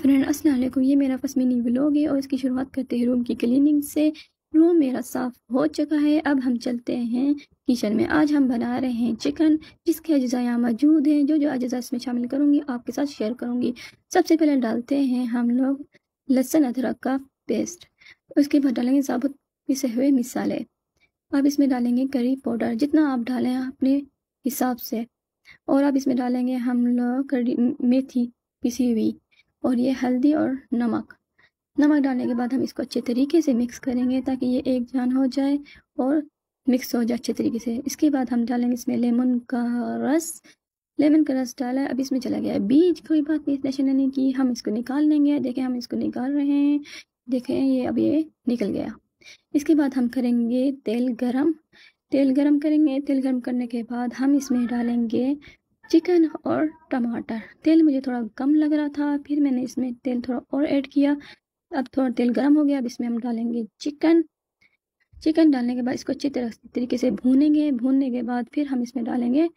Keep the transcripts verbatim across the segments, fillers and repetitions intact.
Friend अस्सलाम वालेकुम। ये मेरा फर्स्ट मिनी व्लॉग है और इसकी शुरुआत करते हैं रूम की क्लीनिंग से। रूम मेरा साफ़ हो चुका है। अब हम चलते हैं किचन में। आज हम बना रहे हैं चिकन, जिसके अज्जा यहाँ मौजूद हैं। जो जो अज्जा इसमें शामिल करूँगी आपके साथ शेयर करूँगी। सबसे पहले डालते हैं हम लोग लहसुन अदरक का पेस्ट। उसके बाद डालेंगे साबुत पिसे हुए मिसाले। अब इसमें डालेंगे करी पाउडर, जितना आप डालें अपने हिसाब से। और अब इसमें डालेंगे हम लोग करी मेथी पिसी हुई, और ये हल्दी और नमक। नमक डालने के बाद हम इसको अच्छे तरीके से मिक्स करेंगे ताकि ये एक जान हो जाए और मिक्स हो जाए अच्छे तरीके से। इसके बाद हम डालेंगे इसमें लेमन का रस। लेमन का रस डाला है। अब इसमें चला गया बीज, कोई बात नहीं, टेंशन नहीं की, हम इसको निकाल लेंगे। देखें हम इसको निकाल रहे हैं, देखें ये अब ये निकल गया। इसके बाद हम करेंगे तेल गरम। तेल गरम करेंगे। तेल गरम करने के बाद हम इसमें डालेंगे चिकन और टमाटर। तेल मुझे थोड़ा कम लग रहा था, फिर मैंने इसमें तेल थोड़ा और ऐड किया। अब थोड़ा तेल गर्म हो गया। अब इसमें हम डालेंगे चिकन। चिकन डालने के बाद इसको अच्छी तरह तरीके से भूनेंगे। भूनने के बाद फिर हम इसमें डालेंगे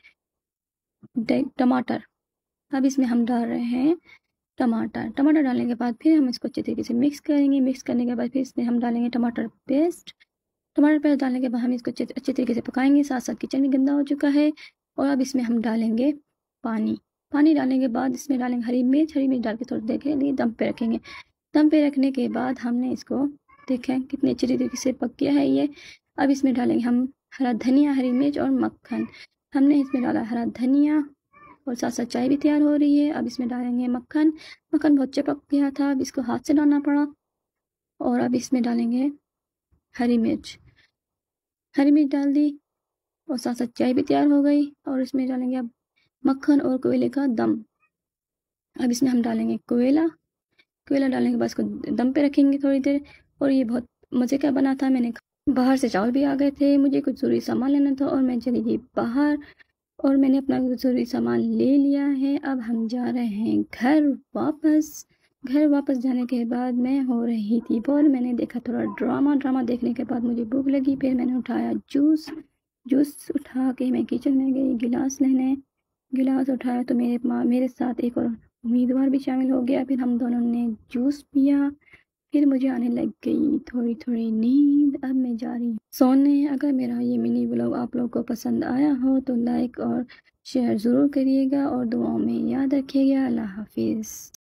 टमाटर। अब इसमें हम डाल रहे हैं टमाटर। टमाटर डालने के बाद फिर हम इसको अच्छे तरीके से मिक्स करेंगे। मिक्स करने के बाद फिर इसमें हम डालेंगे टमाटर पेस्ट। टमाटर पेस्ट डालने के बाद हम इसको अच्छे अच्छे तरीके से पकाएंगे। साथ साथ किचन भी गंदा हो चुका है। और अब इसमें हम डालेंगे पानी। पानी डालने के बाद इसमें डालेंगे हरी मिर्च। हरी मिर्च डाल के थोड़ी देर के लिए दम पे रखेंगे। दम पे रखने के बाद हमने इसको देखें कितने अच्छे तरीके से पक गया है ये। अब इसमें डालेंगे हम हरा धनिया, हरी मिर्च और मक्खन। हमने इसमें डाला हरा धनिया और साथ साथ चाय भी तैयार हो रही है। अब इसमें डालेंगे मक्खन। मक्खन बहुत चिपक गया था, अब इसको हाथ से डालना पड़ा। और अब इसमें डालेंगे हरी मिर्च। हरी मिर्च डाल दी और साथ साथ चाय भी तैयार हो गई। और इसमें डालेंगे अब मक्खन और कोयले का दम। अब इसमें हम डालेंगे कोयला। कोयला डालने के बाद इसको दम पे रखेंगे थोड़ी देर। और ये बहुत मज़े का बना था। मैंने बाहर से चावल भी आ गए थे, मुझे कुछ ज़रूरी सामान लेना था और मैं चली गई बाहर और मैंने अपना ज़रूरी सामान ले लिया है। अब हम जा रहे हैं घर वापस। घर वापस जाने के बाद मैं हो रही थी बोर। मैंने देखा थोड़ा ड्रामा। ड्रामा देखने के बाद मुझे भूख लगी। फिर मैंने उठाया जूस। जूस उठा के मैं किचन में गई गिलास लेने। गिलास उठाया तो मेरे माँ मेरे साथ एक और उम्मीदवार भी शामिल हो गया। फिर हम दोनों ने जूस पिया। फिर मुझे आने लग गई थोड़ी थोड़ी नींद। अब मैं जा रही हूँ सोने। अगर मेरा ये मिनी व्लॉग आप लोगों को पसंद आया हो तो लाइक और शेयर ज़रूर करिएगा और दुआओं में याद रखिएगा। अल्लाह हाफिज़।